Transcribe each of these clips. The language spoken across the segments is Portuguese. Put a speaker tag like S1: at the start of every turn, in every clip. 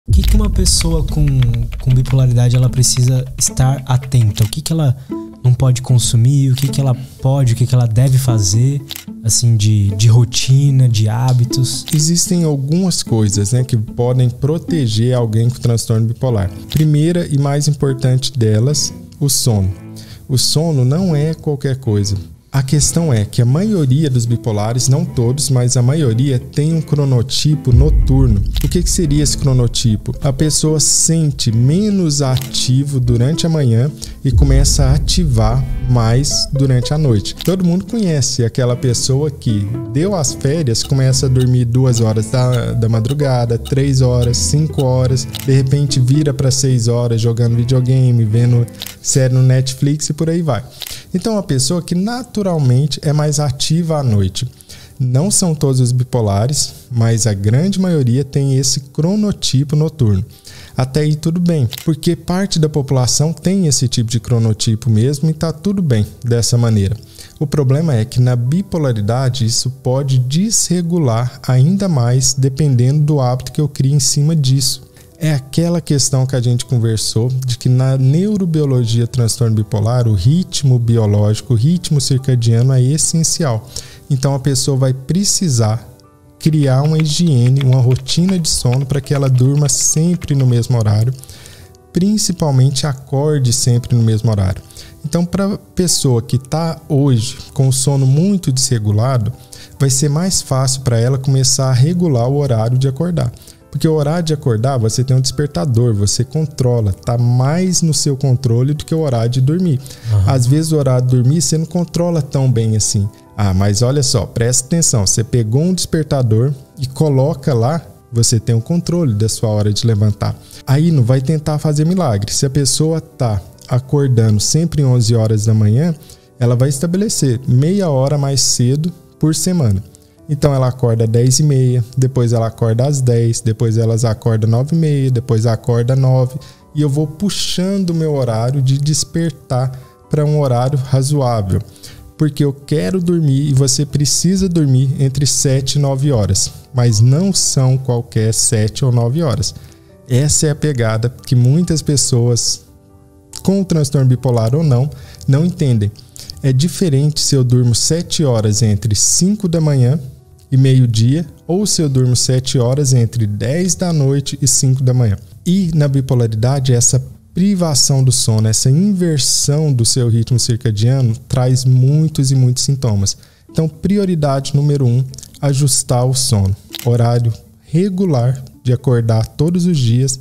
S1: O que uma pessoa com bipolaridade ela precisa estar atenta? O que ela não pode consumir? O que ela pode, o que ela deve fazer, assim, de rotina, de hábitos?
S2: Existem algumas coisas, né, que podem proteger alguém com transtorno bipolar. Primeira e mais importante delas, o sono. O sono não é qualquer coisa. A questão é que a maioria dos bipolares, não todos, mas a maioria tem um cronotipo noturno. O que seria esse cronotipo? A pessoa sente menos ativo durante a manhã e começa a ativar mais durante a noite. Todo mundo conhece aquela pessoa que deu as férias, começa a dormir 2 horas da madrugada, 3 horas, 5 horas, de repente vira para 6 horas jogando videogame, vendo série no Netflix e por aí vai. Então, a pessoa que naturalmente é mais ativa à noite. Não são todos os bipolares, mas a grande maioria tem esse cronotipo noturno. Até aí tudo bem, porque parte da população tem esse tipo de cronotipo mesmo e está tudo bem dessa maneira. O problema é que na bipolaridade isso pode desregular ainda mais dependendo do hábito que eu crio em cima disso. É aquela questão que a gente conversou de que na neurobiologia transtorno bipolar, o ritmo biológico, o ritmo circadiano é essencial. Então a pessoa vai precisar criar uma higiene, uma rotina de sono para que ela durma sempre no mesmo horário, principalmente acorde sempre no mesmo horário. Então, para a pessoa que está hoje com o sono muito desregulado, vai ser mais fácil para ela começar a regular o horário de acordar. Porque o horário de acordar, você tem um despertador, você controla, está mais no seu controle do que o horário de dormir. Às vezes o horário de dormir você não controla tão bem assim. Mas olha só, presta atenção, você pegou um despertador e coloca lá, você tem o controle da sua hora de levantar. Aí não vai tentar fazer milagre. Se a pessoa está acordando sempre 11 horas da manhã, ela vai estabelecer meia hora mais cedo por semana. Então ela acorda às 10h30, depois ela acorda às 10, depois elas acordam às 9h30, depois acorda às 9. E eu vou puxando o meu horário de despertar para um horário razoável. Porque eu quero dormir e você precisa dormir entre 7 e 9 horas. Mas não são qualquer 7 ou 9 horas. Essa é a pegada que muitas pessoas com transtorno bipolar ou não entendem. É diferente se eu durmo 7 horas entre 5 da manhã e meio-dia, ou se eu durmo 7 horas entre 10 da noite e 5 da manhã. E na bipolaridade, essa privação do sono, essa inversão do seu ritmo circadiano traz muitos e muitos sintomas. Então, prioridade número 1, ajustar o sono. Horário regular de acordar todos os dias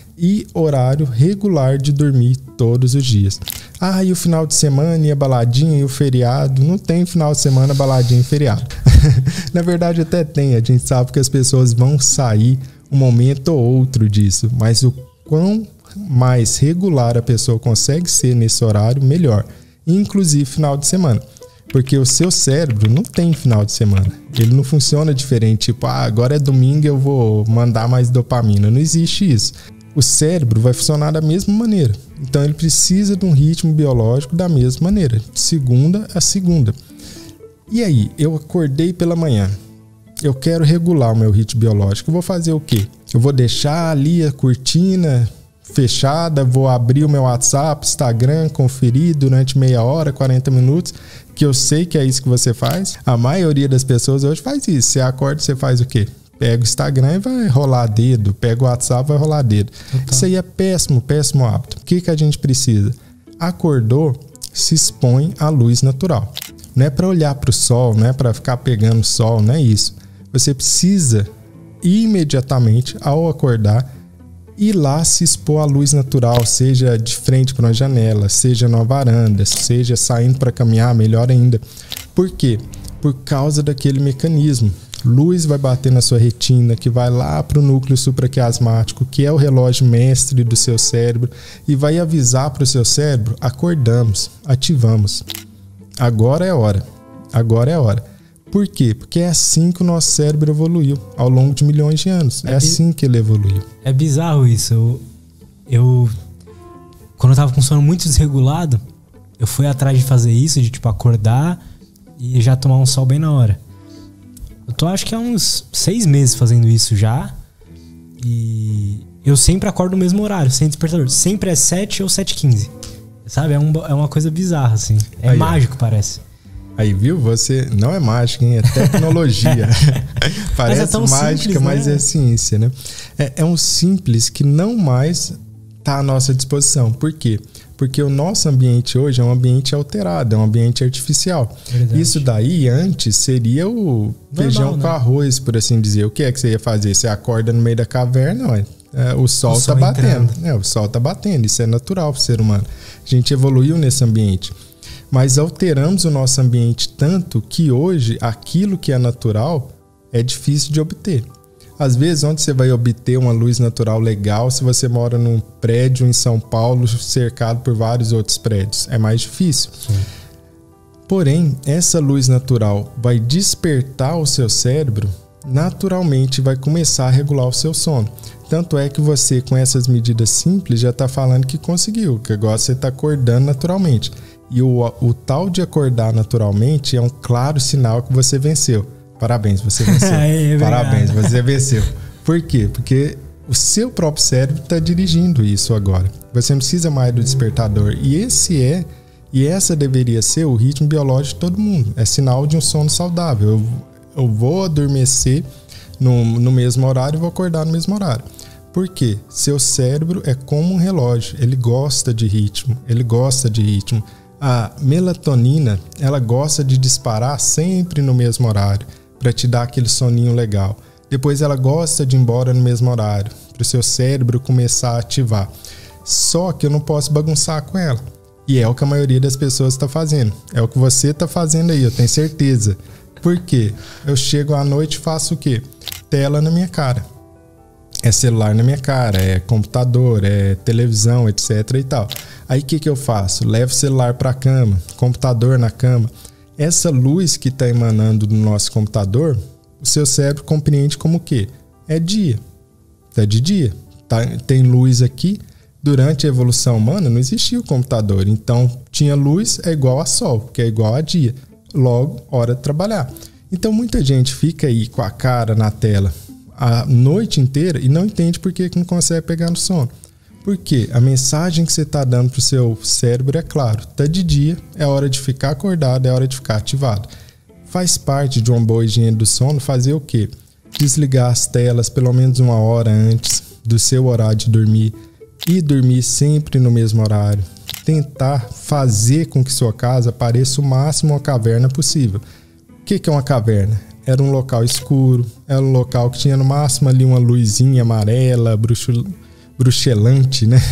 S2: e horário regular de dormir todos os dias. E o final de semana e a baladinha e o feriado? Não tem final de semana, baladinha e feriado. Na verdade até tem, a gente sabe que as pessoas vão sair um momento ou outro disso, mas o quão mais regular a pessoa consegue ser nesse horário, melhor. Inclusive final de semana. Porque o seu cérebro não tem final de semana. Ele não funciona diferente, tipo, agora é domingo eu vou mandar mais dopamina. Não existe isso. O cérebro vai funcionar da mesma maneira. Então ele precisa de um ritmo biológico da mesma maneira, de segunda a segunda. E aí, eu acordei pela manhã, eu quero regular o meu ritmo biológico, eu vou fazer o quê? Eu vou deixar ali a cortina fechada, vou abrir o meu WhatsApp, Instagram, conferir durante meia hora, 40 minutos, que eu sei que é isso que você faz. A maioria das pessoas hoje faz isso. Você acorda, você faz o quê? Pega o Instagram e vai rolar dedo, pega o WhatsApp e vai rolar dedo. Isso aí é péssimo hábito. O que a gente precisa? Acordou, se expõe à luz natural. Não é para olhar para o sol, não é para ficar pegando sol, não é isso. Você precisa imediatamente, ao acordar, ir lá se expor à luz natural, seja de frente para uma janela, seja numa varanda, seja saindo para caminhar, melhor ainda. Por quê? Por causa daquele mecanismo. Luz vai bater na sua retina, que vai lá para o núcleo supraquiasmático, que é o relógio mestre do seu cérebro, e vai avisar para o seu cérebro: acordamos, ativamos. Agora é hora. Agora é hora. Por quê? Porque é assim que o nosso cérebro evoluiu ao longo de milhões de anos. É assim que ele evoluiu.
S1: É bizarro isso. Quando eu tava com sono muito desregulado, eu fui atrás de fazer isso, de tipo acordar e já tomar um sol bem na hora. Eu tô acho que há uns 6 meses fazendo isso já. E eu sempre acordo no mesmo horário, sem despertador. Sempre é 7 ou 7h15. Sabe? É uma coisa bizarra, assim. É aí, mágico, parece.
S2: Aí, viu? Você não é mágica, hein? É tecnologia. Parece mas é mágica, simples, mas né? É ciência, né? É um simples que não mais está à nossa disposição. Por quê? Porque o nosso ambiente hoje é um ambiente alterado, é um ambiente artificial. Verdade. Isso daí, antes, seria o feijão com arroz, por assim dizer. O que é que você ia fazer? Você acorda no meio da caverna, o sol está batendo. O sol está batendo, isso é natural para o ser humano. A gente evoluiu nesse ambiente. Mas alteramos o nosso ambiente tanto que hoje aquilo que é natural é difícil de obter. Às vezes, onde você vai obter uma luz natural legal se você mora num prédio em São Paulo cercado por vários outros prédios? É mais difícil. Sim. Porém, essa luz natural vai despertar o seu cérebro, naturalmente vai começar a regular o seu sono. Tanto é que você, com essas medidas simples, já está falando que conseguiu, que agora você está acordando naturalmente. E o tal de acordar naturalmente é um claro sinal que você venceu. Parabéns, você venceu. Parabéns, você venceu. Por quê? Porque o seu próprio cérebro está dirigindo isso agora. Você não precisa mais do despertador. E essa deveria ser o ritmo biológico de todo mundo. É sinal de um sono saudável. Eu vou adormecer no mesmo horário e vou acordar no mesmo horário. Por quê? Seu cérebro é como um relógio. Ele gosta de ritmo. A melatonina, ela gosta de disparar sempre no mesmo horário, para te dar aquele soninho legal. Depois ela gosta de ir embora no mesmo horário, para o seu cérebro começar a ativar. Só que eu não posso bagunçar com ela. E é o que a maioria das pessoas está fazendo. É o que você está fazendo aí, eu tenho certeza. Por quê? Eu chego à noite e faço o quê? Tela na minha cara. É celular na minha cara, é computador, é televisão, etc e tal. Aí o que eu faço? Levo o celular para a cama, computador na cama. Essa luz que está emanando do nosso computador, o seu cérebro compreende como o quê? É dia. É de dia. Tem luz aqui. Durante a evolução humana não existia o computador. Então, tinha luz é igual a sol, que é igual a dia. Logo, hora de trabalhar. Então, muita gente fica aí com a cara na tela a noite inteira e não entende por que não consegue pegar no sono. Porque a mensagem que você está dando para o seu cérebro é claro, está de dia, é hora de ficar acordado, é hora de ficar ativado. Faz parte de uma boa higiene do sono fazer o quê? Desligar as telas pelo menos 1 hora antes do seu horário de dormir e dormir sempre no mesmo horário. Tentar fazer com que sua casa pareça o máximo uma caverna possível. O que é uma caverna? Era um local escuro, era um local que tinha no máximo ali uma luzinha amarela, bruxelante, né?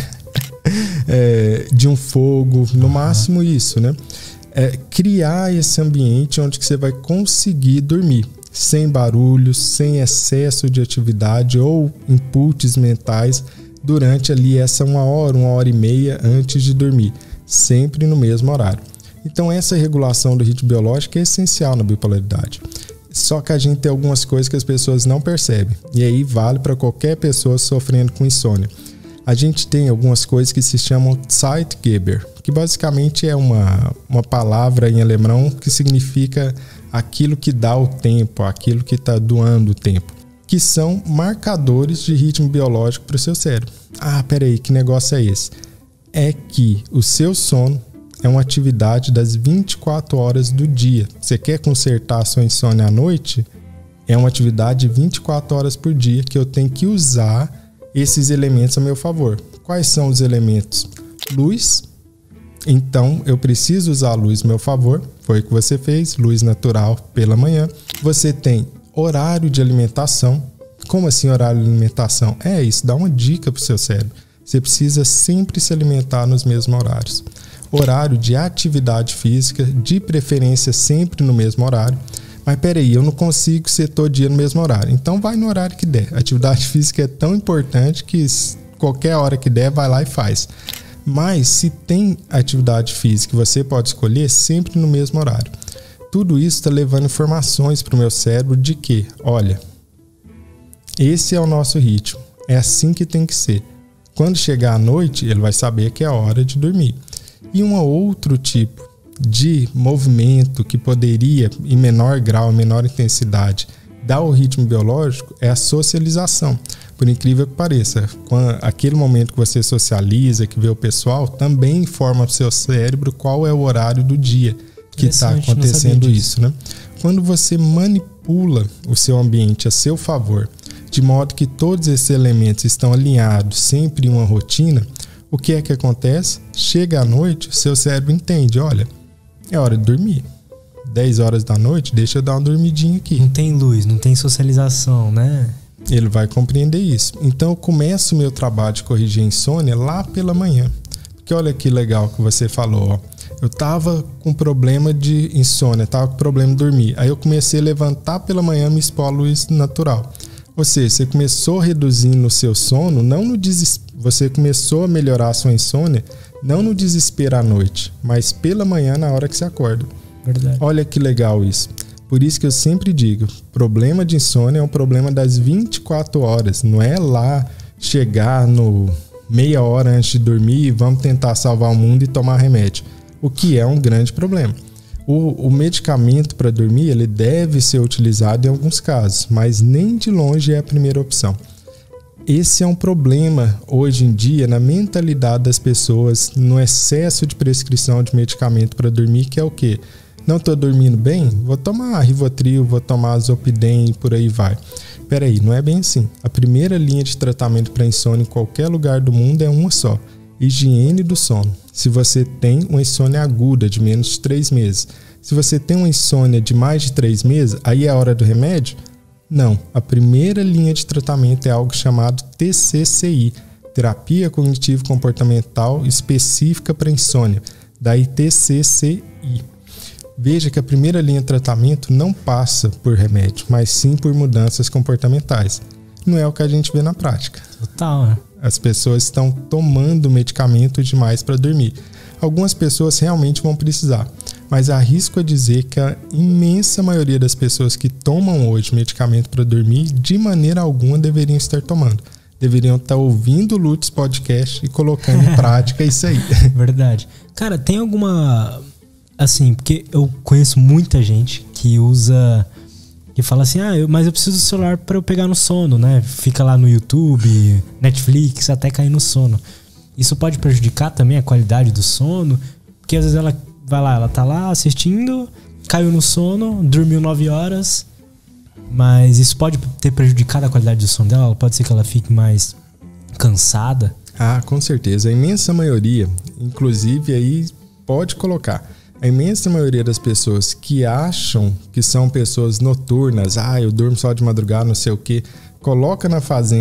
S2: De um fogo, no máximo isso, né? Criar esse ambiente onde que você vai conseguir dormir, sem barulhos, sem excesso de atividade ou inputs mentais durante ali essa 1 hora e meia antes de dormir, sempre no mesmo horário. Então essa regulação do ritmo biológico é essencial na bipolaridade. Só que a gente tem algumas coisas que as pessoas não percebem. E aí vale para qualquer pessoa sofrendo com insônia. A gente tem algumas coisas que se chamam Zeitgeber, que basicamente é uma palavra em alemão que significa aquilo que dá o tempo, aquilo que está doando o tempo, que são marcadores de ritmo biológico para o seu cérebro. Ah, peraí, que negócio é esse? É que o seu sono é uma atividade das 24 horas do dia. Você quer consertar a sua insônia à noite? É uma atividade de 24 horas por dia que eu tenho que usar esses elementos a meu favor. Quais são os elementos? Luz. Então, eu preciso usar a luz a meu favor. Foi o que você fez, luz natural pela manhã. Você tem horário de alimentação. Como assim horário de alimentação? Isso dá uma dica para o seu cérebro. Você precisa sempre se alimentar nos mesmos horários. Horário de atividade física, de preferência sempre no mesmo horário. Mas peraí, eu não consigo ser todo dia no mesmo horário. Então vai no horário que der. A atividade física é tão importante que qualquer hora que der, vai lá e faz. Mas se tem atividade física, você pode escolher sempre no mesmo horário. Tudo isso está levando informações para o meu cérebro de que, olha, esse é o nosso ritmo. É assim que tem que ser. Quando chegar à noite, ele vai saber que é hora de dormir. E um outro tipo de movimento que poderia, em menor grau, menor intensidade, dar o ritmo biológico é a socialização. Por incrível que pareça, aquele momento que você socializa, que vê o pessoal, também informa o seu cérebro qual é o horário do dia que está acontecendo isso, né? Quando você manipula o seu ambiente a seu favor, de modo que todos esses elementos estão alinhados sempre em uma rotina, o que é que acontece? Chega à noite, o seu cérebro entende, olha, é hora de dormir. 10 horas da noite, deixa eu dar uma dormidinha aqui.
S1: Não tem luz, não tem socialização, né?
S2: Ele vai compreender isso. Então eu começo o meu trabalho de corrigir a insônia lá pela manhã. Porque olha que legal que você falou, ó. Eu tava com problema de insônia, tava com problema de dormir. Aí eu comecei a levantar pela manhã, me expor à luz natural. Ou seja, você começou reduzindo o seu sono, não no você começou a melhorar a sua insônia, não no desespero à noite, mas pela manhã na hora que você acorda.
S1: Verdade.
S2: Olha que legal isso. Por isso que eu sempre digo, problema de insônia é um problema das 24 horas. Não é lá chegar no meia hora antes de dormir e vamos tentar salvar o mundo e tomar remédio. O que é um grande problema. O medicamento para dormir ele deve ser utilizado em alguns casos, mas nem de longe é a primeira opção. Esse é um problema hoje em dia na mentalidade das pessoas, no excesso de prescrição de medicamento para dormir, que é o quê? Não estou dormindo bem? Vou tomar Rivotril, vou tomar Zolpidem e por aí vai. Peraí, não é bem assim. A primeira linha de tratamento para insônia em qualquer lugar do mundo é uma só: higiene do sono. Se você tem uma insônia aguda de menos de 3 meses, se você tem uma insônia de mais de 3 meses, aí é a hora do remédio? Não. A primeira linha de tratamento é algo chamado TCCI, Terapia Cognitivo-Comportamental Específica para Insônia, daí TCCI. Veja que a primeira linha de tratamento não passa por remédio, mas sim por mudanças comportamentais. Não é o que a gente vê na prática.
S1: Total, né?
S2: As pessoas estão tomando medicamento demais para dormir. Algumas pessoas realmente vão precisar, mas arrisco a dizer que a imensa maioria das pessoas que tomam hoje medicamento para dormir, de maneira alguma deveriam estar tomando. Deveriam estar ouvindo o Lutz Podcast e colocando em prática isso aí.
S1: Verdade. Cara, tem alguma... Assim, porque eu conheço muita gente que usa... Que fala assim, mas eu preciso do celular para eu pegar no sono, né? Fica lá no YouTube, Netflix, até cair no sono. Isso pode prejudicar também a qualidade do sono? Porque às vezes ela vai lá, ela tá lá assistindo, caiu no sono, dormiu 9 horas, mas isso pode ter prejudicado a qualidade do sono dela? Pode ser que ela fique mais cansada?
S2: Ah, com certeza. A imensa maioria, inclusive aí pode colocar... A imensa maioria das pessoas que acham que são pessoas noturnas, eu durmo só de madrugada, não sei o que, coloca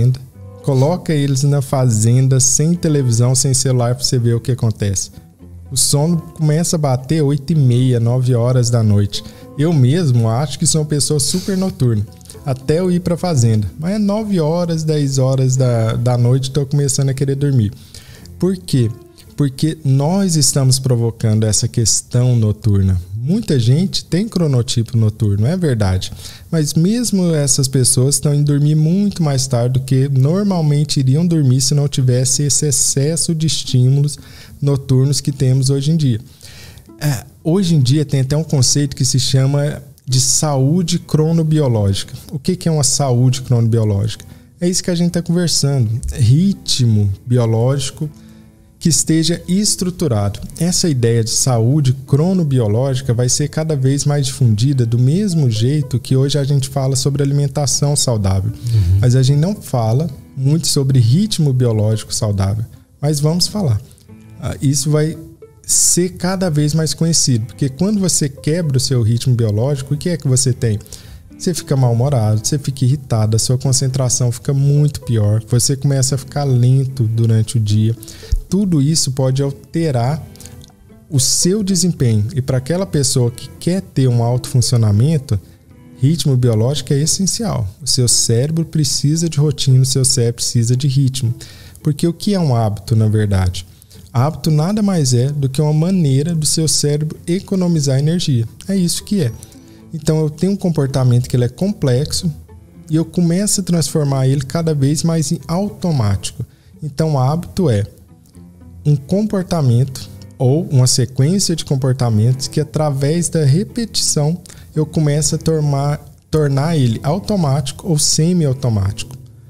S2: eles na fazenda sem televisão, sem celular para você ver o que acontece. O sono começa a bater 8h30, 9 horas da noite. Eu mesmo acho que sou uma pessoa super noturna, até eu ir para a fazenda. Mas é 9 horas, 10 horas da noite estou começando a querer dormir. Por quê? Porque nós estamos provocando essa questão noturna. Muita gente tem cronotipo noturno, é verdade. Mas mesmo essas pessoas estão indo dormir muito mais tarde do que normalmente iriam dormir se não tivesse esse excesso de estímulos noturnos que temos hoje em dia. Hoje em dia tem até um conceito que se chama de saúde cronobiológica. O que é uma saúde cronobiológica? É isso que a gente está conversando. Ritmo biológico que esteja estruturado. Essa ideia de saúde cronobiológica vai ser cada vez mais difundida do mesmo jeito que hoje a gente fala sobre alimentação saudável. Mas a gente não fala muito sobre ritmo biológico saudável. Mas vamos falar. Isso vai ser cada vez mais conhecido, porque quando você quebra o seu ritmo biológico, o que é que você tem? Você fica mal-humorado, você fica irritado, a sua concentração fica muito pior, você começa a ficar lento durante o dia. Tudo isso pode alterar o seu desempenho. E para aquela pessoa que quer ter um alto funcionamento, ritmo biológico é essencial. O seu cérebro precisa de rotina, o seu cérebro precisa de ritmo. Porque o que é um hábito, na verdade? Hábito nada mais é do que uma maneira do seu cérebro economizar energia. É isso que é. Então eu tenho um comportamento que ele é complexo e eu começo a transformar ele cada vez mais em automático. Então o hábito é um comportamento ou uma sequência de comportamentos que através da repetição eu começo a tornar ele automático ou semi-automático.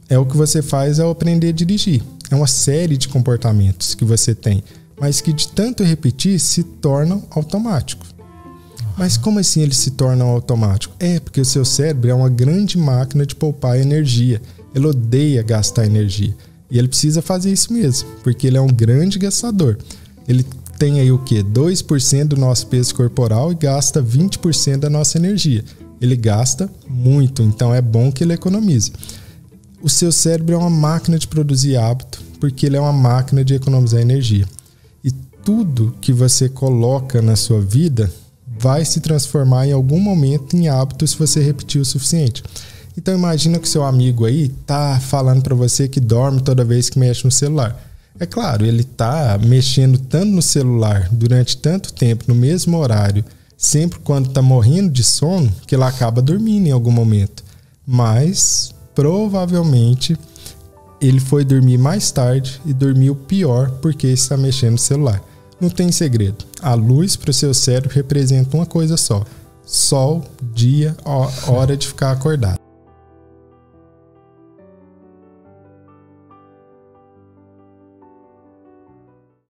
S2: é o que você faz ao aprender a dirigir. É uma série de comportamentos que você tem, mas que de tanto repetir se tornam automáticos. Mas como assim eles se tornam automáticos? Porque o seu cérebro é uma grande máquina de poupar energia. Ele odeia gastar energia. E ele precisa fazer isso mesmo, porque ele é um grande gastador. Ele tem aí o quê? 2% do nosso peso corporal e gasta 20% da nossa energia. Ele gasta muito, então é bom que ele economize. O seu cérebro é uma máquina de produzir hábito, porque ele é uma máquina de economizar energia. E tudo que você coloca na sua vida vai se transformar em algum momento em hábito se você repetir o suficiente. Então imagina que seu amigo aí tá falando para você que dorme toda vez que mexe no celular. É claro, ele tá mexendo tanto no celular durante tanto tempo, no mesmo horário, sempre quando tá morrendo de sono, que ele acaba dormindo em algum momento. Mas provavelmente ele foi dormir mais tarde e dormiu pior porque está mexendo no celular. Não tem segredo. A luz para o seu cérebro representa uma coisa só: sol, dia, hora de ficar acordado.